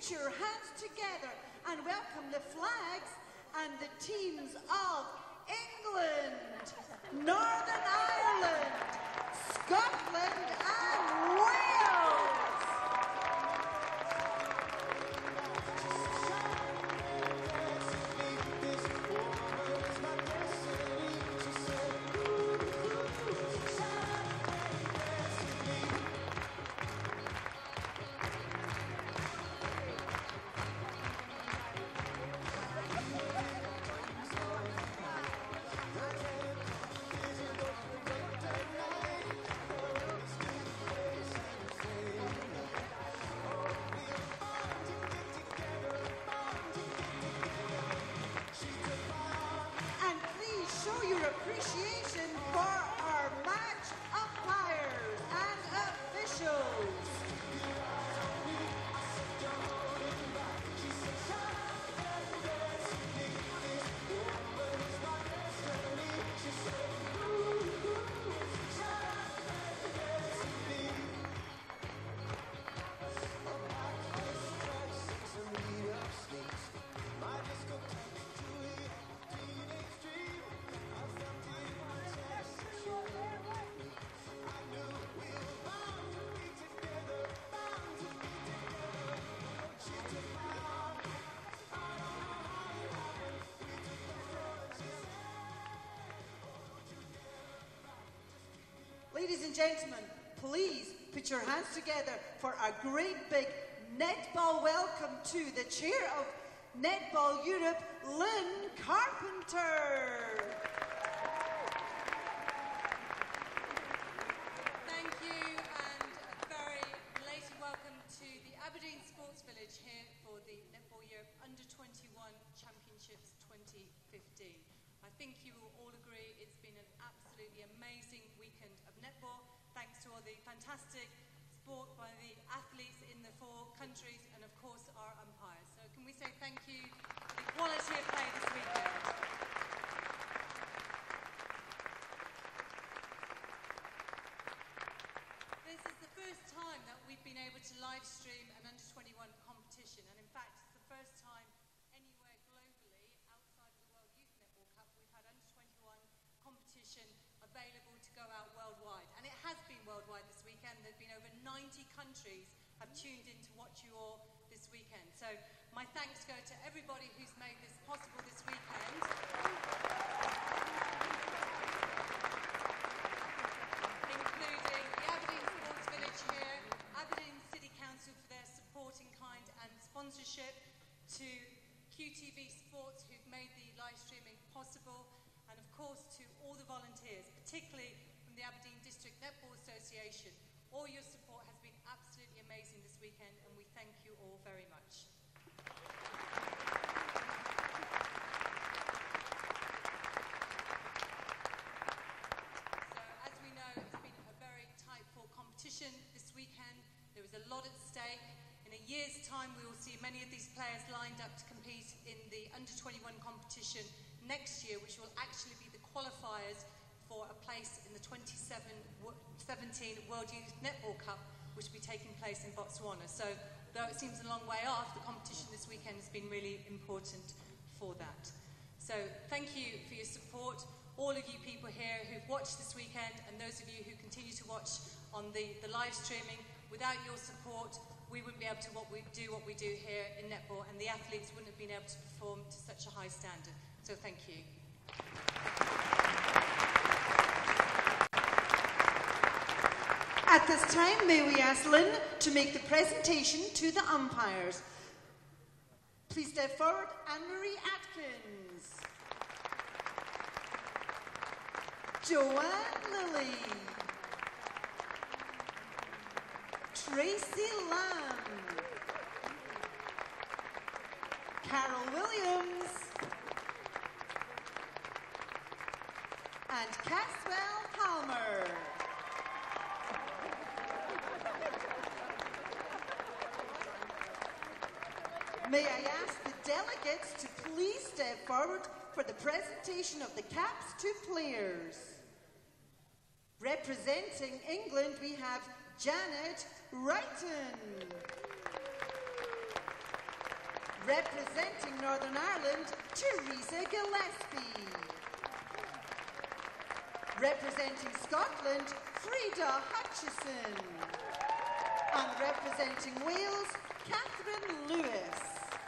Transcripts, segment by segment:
put your hands together and welcome the flags and the teams of England, Northern Ireland, Scotland and Wales. Appreciation for our match umpires and officials. Ladies and gentlemen, please put your hands together for a great big netball welcome to the chair of Netball Europe, Lynn Carpenter. Thank you, and a very belated welcome to the Aberdeen Sports Village here for the Netball Europe Under-21 Championships 2015. I think you will all agree it's been an absolutely amazing weekend of netball, thanks to all the fantastic sport by the athletes in the 4 countries and of course our umpires. So can we say thank you for the quality of play this weekend. This is the first time that we've been able to live stream an under-21 competition, and in fact it's the first time anywhere globally outside of the World Youth Netball Cup we've had under-21 competition available to go out worldwide. And it has been worldwide this weekend. There's been over 90 countries have tuned in to watch you all this weekend. So my thanks go to everybody who's made this possible this weekend. Including the Aberdeen Sports Village here, Aberdeen City Council for their support in kind and sponsorship, to QTV Sports who've made the live streaming possible, and of course to all the volunteers, particularly from the Aberdeen District Netball Association. All your support has been absolutely amazing this weekend, and we thank you all very much. So as we know, it's been a very tight-fought competition this weekend. There was a lot at stake. In a year's time, we will see many of these players lined up to compete in the under-21 competition next year, which will actually be the qualifiers for a place in the 2017 World Youth Netball Cup, which will be taking place in Botswana. So, though it seems a long way off, the competition this weekend has been really important for that. So, thank you for your support, all of you people here who've watched this weekend, and those of you who continue to watch on the live streaming. Without your support, we wouldn't be able to do what we do here in netball, and the athletes wouldn't have been able to perform to such a high standard. So thank you. At this time, may we ask Lynn to make the presentation to the umpires. Please step forward, Anne-Marie Atkins, Joanne Lilly, Tracy Lamb, Carol Williams, and Caswell Palmer. May I ask the delegates to please step forward for the presentation of the caps to players. Representing England, we have Janet Wrighton. Representing Northern Ireland, Teresa Gillespie. Representing Scotland, Frida Hutchison. And representing Wales, Catherine Lewis.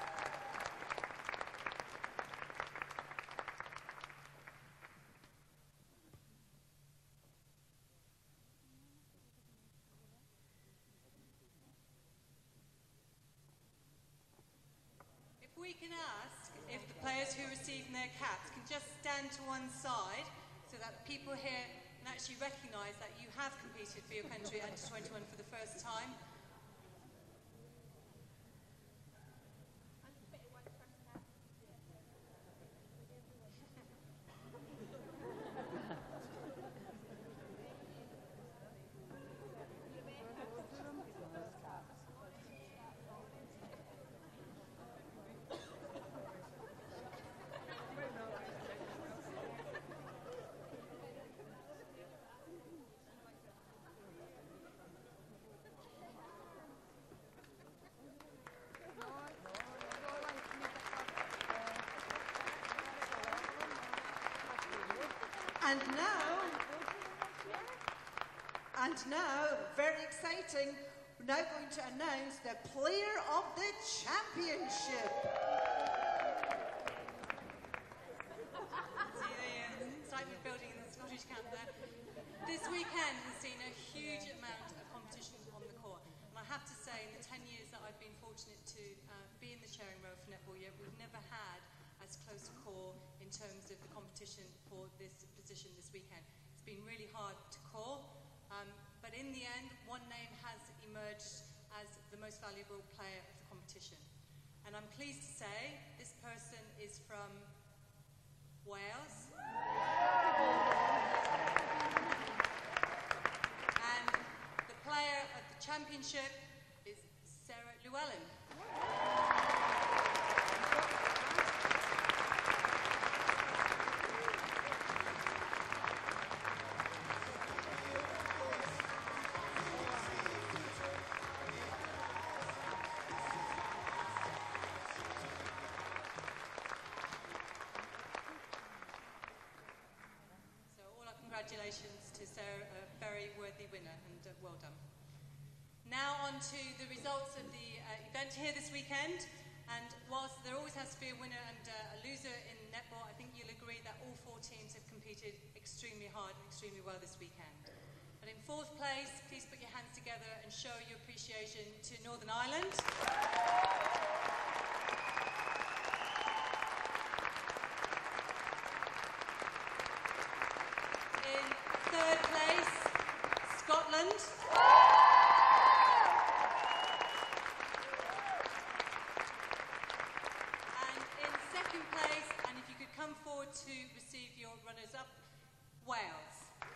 If we can ask if the players who are receiving their caps can just stand to one side so that people here can actually recognise that you have competed for your country under 21 for the first time. And now, very exciting, we're now going to announce the player of the championship. See the excitement building in the Scottish camp there. This weekend has seen a huge amount of competition on the court. And I have to say, in the 10 years that I've been fortunate to be in the chairing role for Netball Europe, we've never had as close a call in terms of the competition for this position this weekend. It's been really hard to call. But in the end, one name has emerged as the most valuable player of the competition. And I'm pleased to say this person is from Wales. And the player of the championship is Sarah Llewellyn. Congratulations to Sarah, a very worthy winner, and well done. Now on to the results of the event here this weekend. And whilst there always has to be a winner and a loser in netball, I think you'll agree that all four teams have competed extremely hard and extremely well this weekend. But in fourth place, please put your hands together and show your appreciation to Northern Ireland. Third place, Scotland. And in second place, and if you could come forward to receive your runners-up, Wales.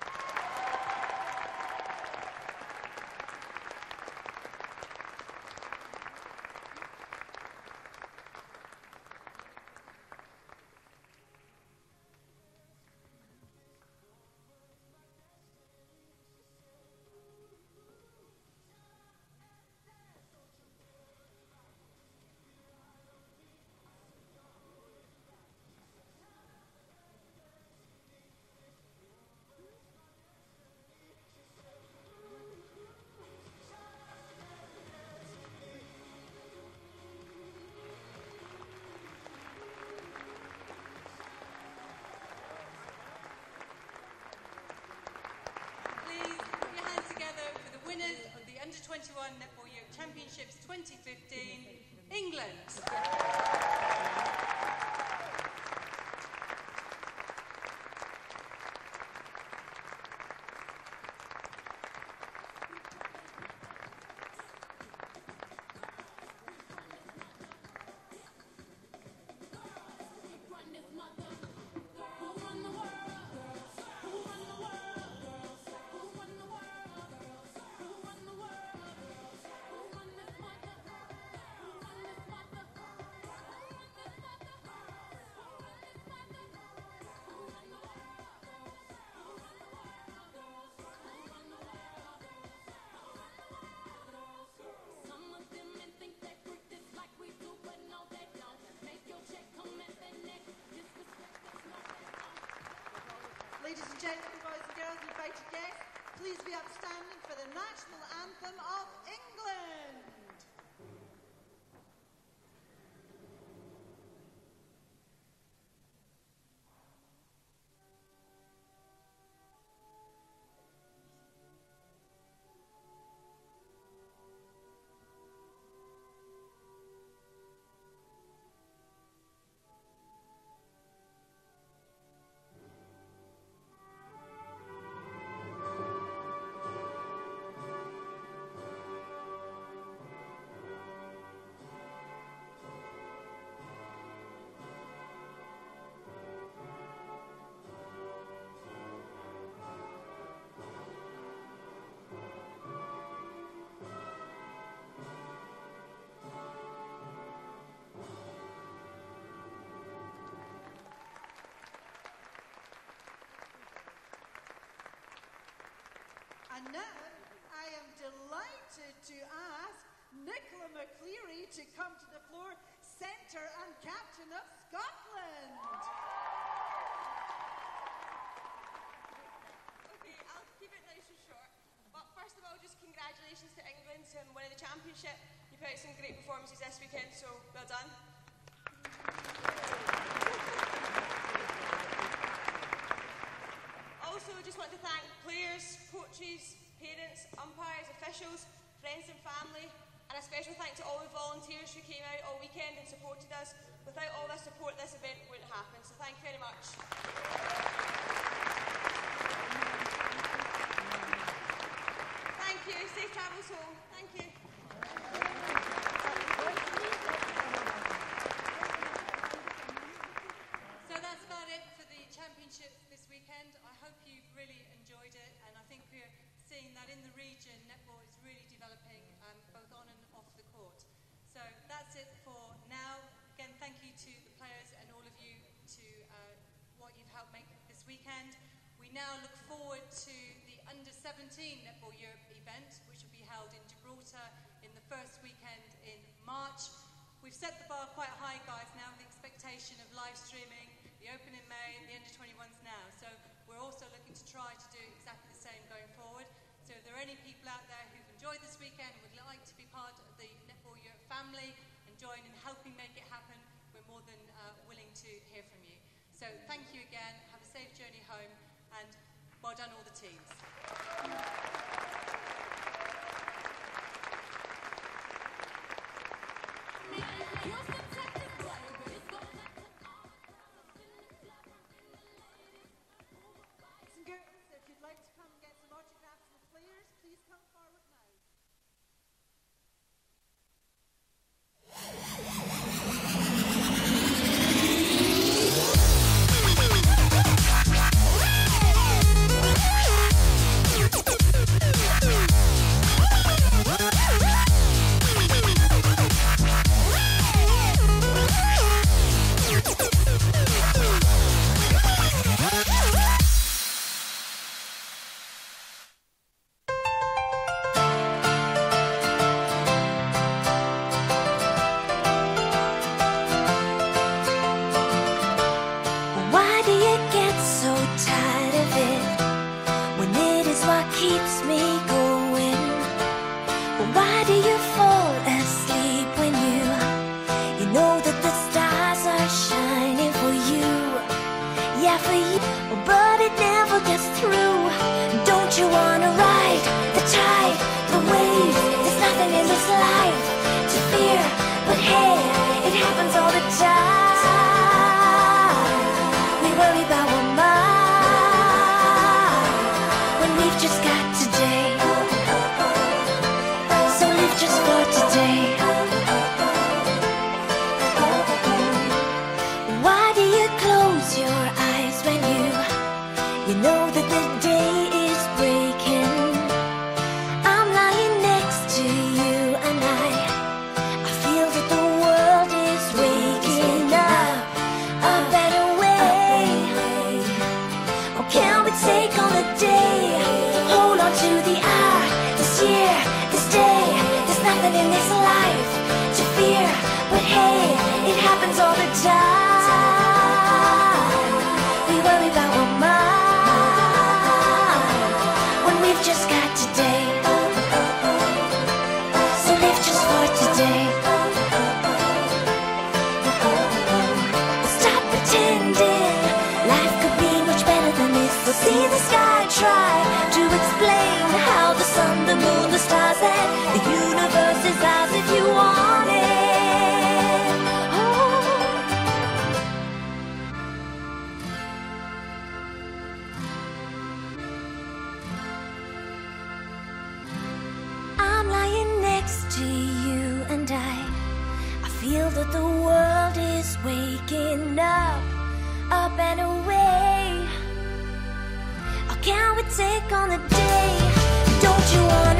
Under-21 Netball Europe Championships 2015, England. gentlemen, boys and girls, invited guests, please be upstanding for the national anthem of England. And now, I am delighted to ask Nicola McCleary to come to the floor, centre and captain of Scotland. Okay, I'll keep it nice and short. But first of all, just congratulations to England on winning the championship. You put out some great performances this weekend, so well done. Also, just want to thank players, coaches, parents, umpires, officials, friends and family, and a special thank to all the volunteers who came out all weekend and supported us. Without all their support, this event wouldn't happen, so thank you very much. Thank you. Safe travels home. Thank you. So that's about it for the championship this weekend. I hope you've really enjoyed it, and I think we're seeing that in the region, netball is really developing both on and off the court. So that's it for now. Again, thank you to the players and all of you to what you've helped make this weekend. We now look forward to the Under-17 Netball Europe event, which will be held in Gibraltar in the first weekend in March. We've set the bar quite high, guys, now with the expectation of live streaming, the Open in May, and the Under-21s now. So we're also looking to try to do exactly the same going forward. So if there are any people out there who've enjoyed this weekend and would like to be part of the Netball Europe family and join in helping make it happen, we're more than willing to hear from you. So thank you again, have a safe journey home, and well done all the teams. If you'd like to come and get some autographs with players, please come forward now. feel that the world is waking up and away. Oh, can we take on the day? Don't you want